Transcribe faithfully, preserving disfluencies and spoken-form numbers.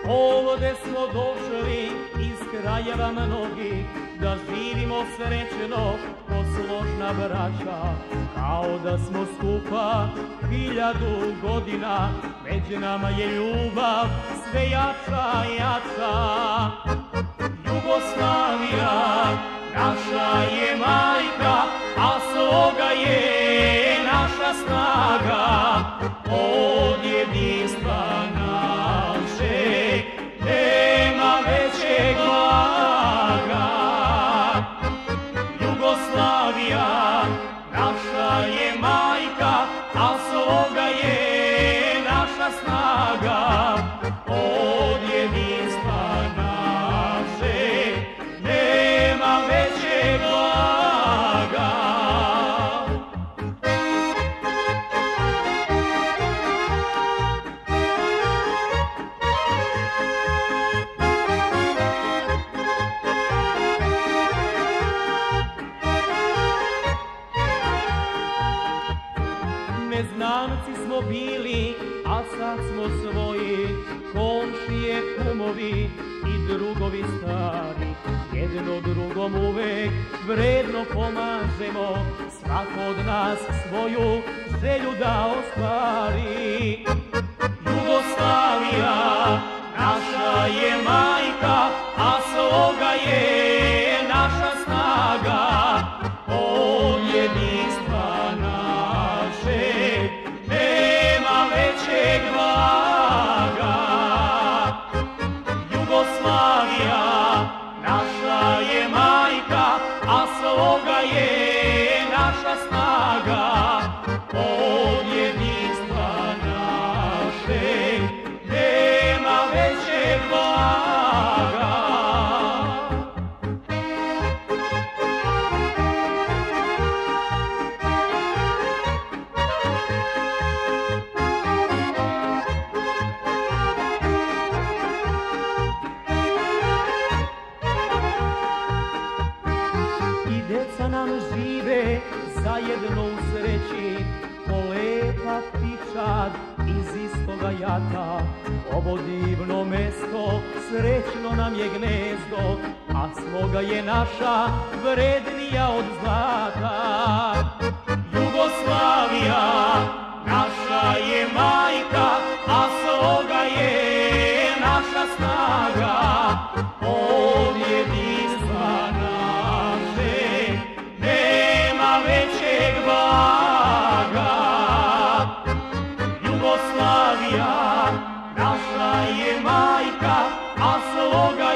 Ovde smo došli iz krajeva mnogih, da živimo srećno ko složna braća. Kao da smo skupa hiljadu godina, među nama je ljubav sve jača, jača. Jugoslavija naša je majka, a sloga je naša snaga. Od jedinstva našeg nema većeg blaga. Jugoslavija naša je majka, a sloga je naša snaga. Od jedinstva našeg nema većeg blaga. Neznanci smo bili, a sad smo svoji, komšije, kumovi i drugovi stari. Jedno drugom uvek vredno pomažemo, svako od nas svoju želju da ostvari. Jugoslavija naša je majka, a sloga je naša snaga. Od jedinstva našeg nema većeg blaga. Jugoslavija naša je majka, a sloga je naša snaga. Od jedinstva našeg nema većeg blaga. I deca nam žive zajedno u sreći, ko lepa ptičad iz istoga jata. Ovo divno mesto srećno nam je gnezdo, a sloga je naša vrednija od zlata. Jugoslavija naša je majka, a sloga je naša snaga. Od jedinstva našeg nema većeg blaga. Jugoslavija naša je majka, a sloga